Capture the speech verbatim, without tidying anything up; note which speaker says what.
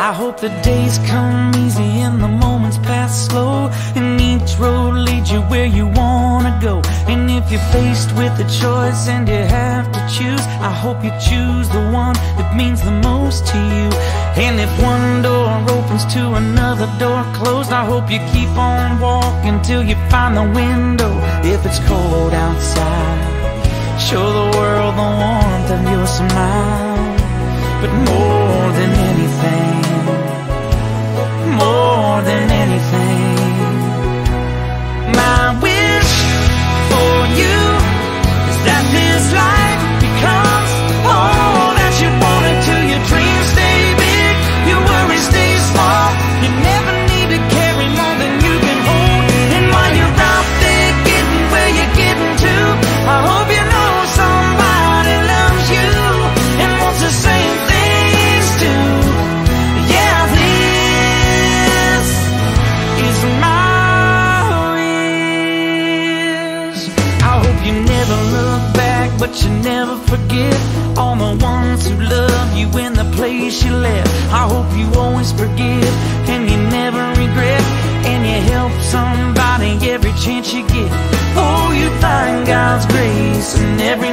Speaker 1: I hope the days come easy and the moments pass slow, and each road leads you where you wanna go. And if you're faced with a choice and you have to choose, I hope you choose the one that means the most to you. And if one door opens to another door closed, I hope you keep on walking till you find the window. If it's cold outside, show the world the warmth of your smile. But more than anything, more than anything, my wish for you is that this life becomes all that you want it to. Your dreams stay big, your worries stay small. You never need to carry more than you can hold. And while you're out there getting where you're getting to, I hope you know somebody loves you and wants the same things too. Yeah, this is my wish. I hope you never look back, but you never forget all the ones who love you in the place you left. I hope you always forgive and you never regret, and you help somebody every chance you get. Oh, you find God's grace in every